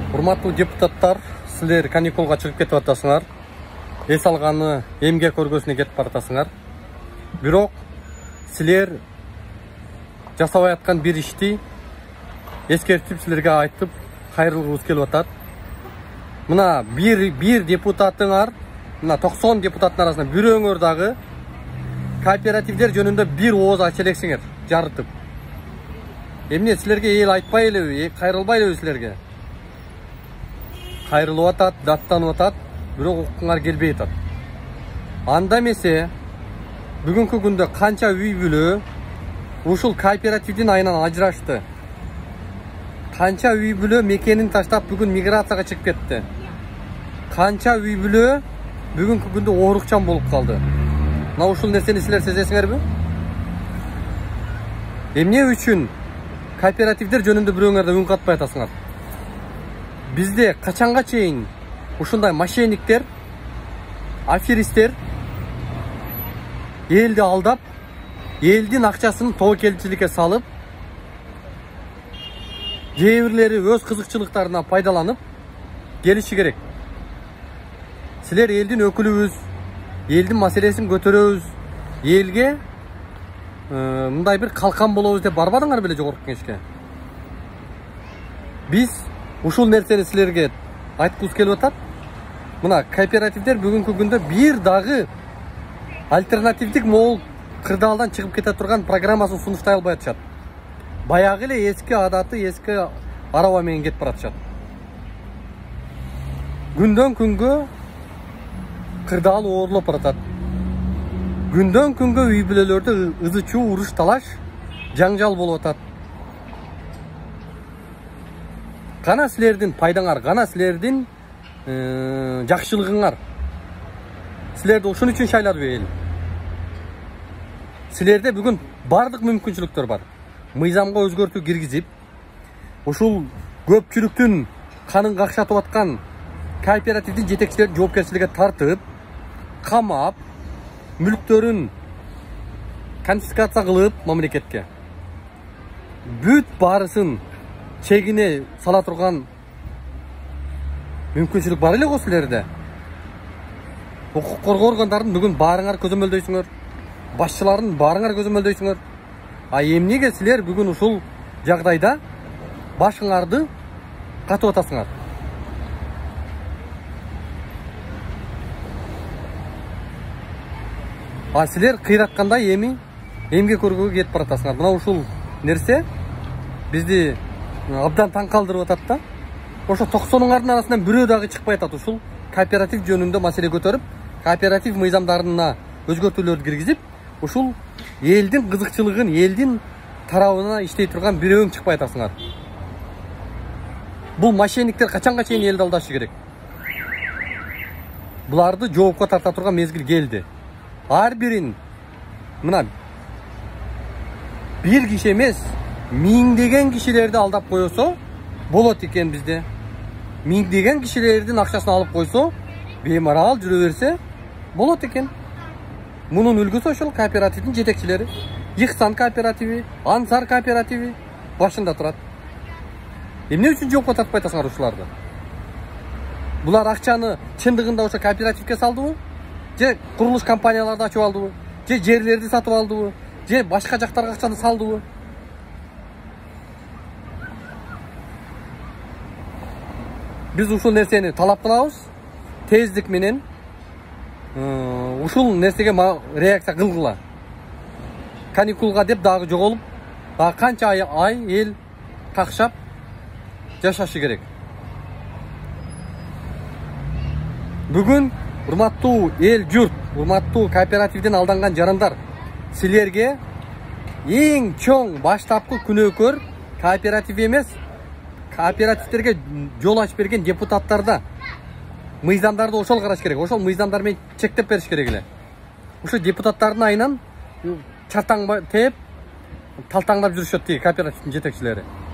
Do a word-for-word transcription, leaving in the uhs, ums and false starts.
Урматтуу депутаттар, силер каникулга чыгып кетип атасыңар. Эс алганы эмгек көргөсүнө кетип баратасыңар. Бирок силер жасабай аткан бир ишти эскертип силерге айтып кайрылгыбыз келип атат. Мына бир бир депутатыңар, мына токсон депутаттын арасынан бирөөңөр дагы кооперативдер жөнүндө бир ооз ача элексиңер, жарытып. Эмне силерге эл айтпай элеби, кайрылбай элеби силерге? Кайрылып атат, даттанып атат, бирок укуңар келбей атат. Анда эмесе бүгүнкү күндө канча үй бүлө ушул кооперативдин айынан ажырашты. Канча үй бүлө мекенин таштап бүгүн миграцияга чыгып кетти. Канча үй бүлө бүгүнкү күндө оорукчан болуп калды. Мына ушул нерсени силер сезесиңерби? Эмне үчүн кооперативдер жөнүндө бирөөңөр да үн катпай атасыңар? Бизде качанга чейин ушундай мошенниктер, аферистер элди алдап, элдин акчасын тобокелчиликке салып, кээ бирлери өз кызыкчылыктарынан пайдаланып келиши керек. Силер элдин өкүлүбүз, элдин маселесин көтөрөбүз, элге мындай бир калкан болобуз деп барбадыңар беле жогорку кеңешке? Биз ушул нерсени силерге айткыбыз келип атат. Мына кооперативдер бүгүнкү күндө бир дагы альтернативдик могул кырдаалдан чыгып кете турган программасын сунуштай албай атышат. Баягы эле эски адаты, эски араба менен кетип баратышат. Күндөн күнгө кырдаал оорлоп баратат. Күндөн күнгө үй бүлөлөрдө ызы чуу, уруш талаш, жаңжал болуп атат. Гана силердин пайдаңар, гана силердин жакшылыгыңар. Силерди ошон үчүн шайлады эл. Силерде бүгүн бардык мүмкүнчүлүктөр бар. Мыйзамга өзгөртүү киргизип, ушул көпчүлүктүн канын какшатып аткан кооперативдин жетекчилерин жоопкерчиликке тартып, камап, мүлктөрүн конфискация кылып мамлекетке. Бүт баарысын чегине сала турган мүмкүнчүлүк бар эле го силерде. Укук коргоо органдарын бүгүн баарыңар көзөмөлдөйсүңөр. Башчыларын баарыңар көзөмөлдөйсүңөр. А эмнеге силер бүгүн ушул жагдайда башыңарды катып атасыңар? А силер кыйраткандай эми эмге көргөгө кетип баратасыңар. Мына ушул нерсе бизди абдан таң калтырып атат да. Ошо токсонуңардын арасынан бирөө дагы чыкпай атат ушул кооператив жөнүндө маселе көтөрүп, кооператив мыйзамдарына өзгөртүүлөрдү киргизип, ушул элдин кызыкчылыгын, элдин тарабына иштей турган бирөөң чыкпай атасыңар. Бул мошенниктер качанга чейин элди алдашы керек? Буларды жоопко тарта турган мезгил келди. Ар бирин мына бир киши эмес, миңдеген кишилерди алдап коесо болот экен бизде. Миңдеген кишилердин акчасын алып койсо, беймарал жүрө берсе болот экен. Мунун үлгүсү ошол кооперативдин жетекчилери. Ихсан кооперативи, Ансар кооперативи башында турат. Эмне үчүн жоопко тартпай атасыңар ушуларды? Булар акчаны чындыгында ошо кооперативге салдыбы? Же курулуш компанияларды ачып алдыбы? Же жерлерди сатып алдыбы? Же башка жактарга акчаны салдыбы? Биз ушул нерсени талап кылабыз. Тездик менен ушул нерсеге реакция кылгыла. Каникулга деп дагы жоголуп, дагы канча ай, ай эл какшап жашашы керек. Бүгүн урматтуу эл журт, урматтуу кооперативден алданган жарандар, силерге эң чоң баштапкы күнөөкөр кооператив эмес, кооперативтерге жол ачып берген депутаттарда. Мыйзамдарды ошол караш керек. Ошол мыйзамдар менен чектеп бериш керек эле. Ошо депутаттардын айынан чартаң тээп, талтаңдап жүрүшөт тиги кооперативдин жетекчилери.